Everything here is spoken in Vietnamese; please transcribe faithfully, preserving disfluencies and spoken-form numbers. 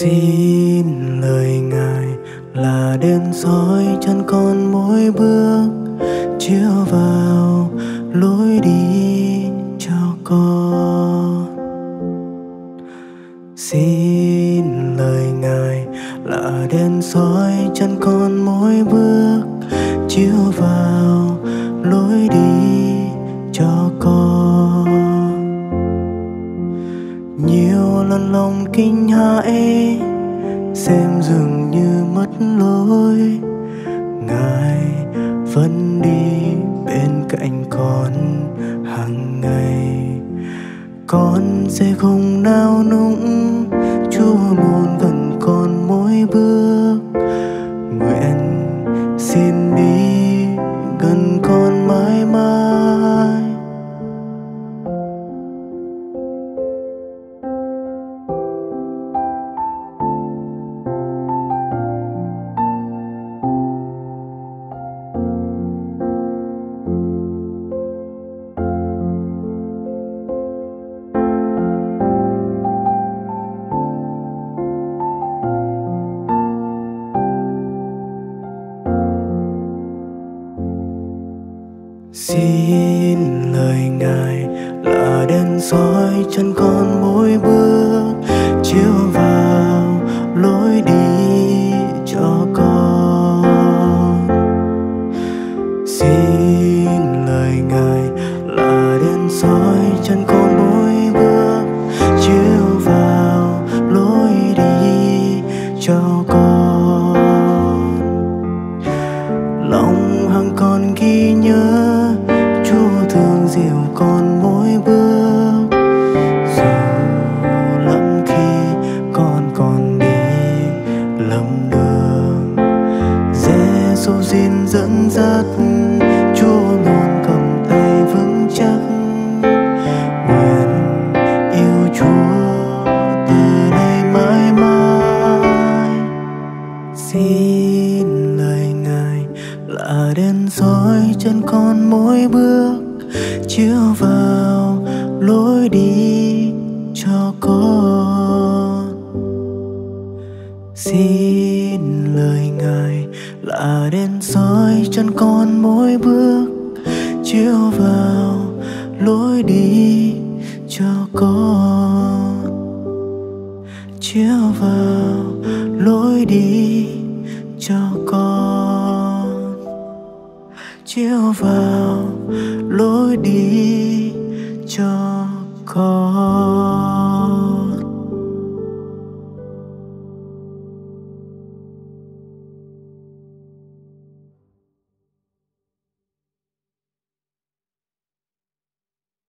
Xin lời Ngài là đèn soi chân con mỗi bước, chiếu vào lối đi cho con. Xin lời Ngài là đèn soi chân con mỗi bước, chiếu vào lối đi cho con. Nhiều lần lòng kinh hãi, xem dường như mất lối, Ngài vẫn đi bên cạnh con hàng ngày. Con sẽ không nao núng, Chúa luôn gần con mỗi bước. Nguyện xin đi gần con mãi mãi. Xin lời Ngài là đèn soi chân con mỗi bước, chiếu vào lối đi cho con. Xin lời Ngài là đèn soi chân con mỗi bước, chiếu vào lối đi cho con. Lòng hằng con ghi nhớ, Chúa thương dìu con mỗi bước, dù lắm khi con còn đi lầm đường. Giê-xu xin dẫn dắt, Chúa luôn cầm tay vững chắc. Nguyện yêu Chúa từ đây mãi mãi. Xin lời Ngài là đèn soi chân con mỗi bước, chiếu vào lối đi cho con. Xin lời Ngài là đèn soi chân con mỗi bước, chiếu vào lối đi cho con. Chiếu vào lối đi cho con. Chiếu vào lối đi cho con.